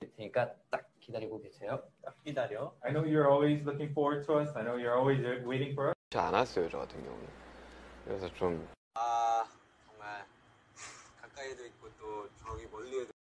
보여드릴 테니까 딱 기다리고 계세요. 딱 기다려. I know you're always looking forward to us. I know you're always waiting for us. 잘 안 왔어요, 저 같은 경우는. 그래서 좀 아 정말 가까이도 있고 또 저기 멀리에도